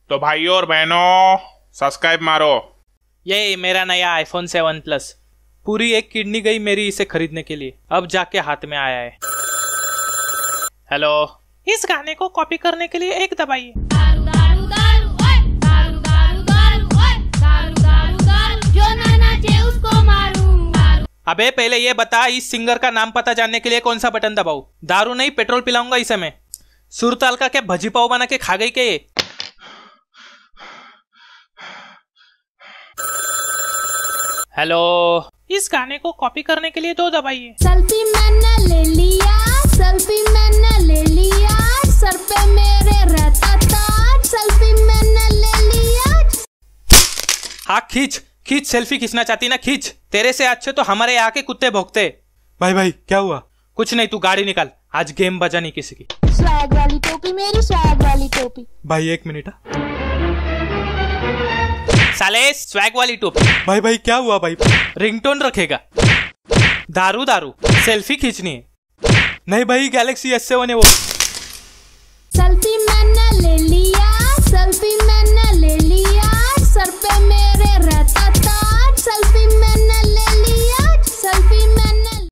तो भाइयों और बहनों सब्सक्राइब मारो। ये मेरा नया iPhone 7 Plus, पूरी एक किडनी गई मेरी इसे खरीदने के लिए, अब जाके हाथ में आया है। हेलो, इस गाने को कॉपी करने के लिए एक दबाइए। अबे पहले ये बता, इस सिंगर का नाम पता जानने के लिए कौन सा बटन दबाऊं? दारू नहीं पेट्रोल पिलाऊंगा इसे मैं। सुरताल का क्या भजी पाव बना के खा गई क्या ये? हेलो, इस गाने को कॉपी करने के लिए 2 दबाइए। सेल्फी मैंने ले लिया, सेल्फी मैंने ले लिया, सर पे मेरे रहता ताज, सेल्फी मैंने ले लिया। हाँ खींच खींच, सेल्फी खींचना चाहती ना खींच। तेरे से अच्छे तो हमारे यहाँ के कुत्ते भौंकते। भाई क्या हुआ? कुछ नहीं, तू गाड़ी निकाल, आज गेम बजा नहीं किसी की। स्वैग वाली टोपी मेरी, स्वैग वाली टोपी। भाई 1 मिनट। साले स्वैग वाली टोपी। भाई क्या हुआ भाई? रिंगटोन रखेगा। दारू सेल्फी खींचनी है। नहीं भाई, गैलेक्सी S7 है वो।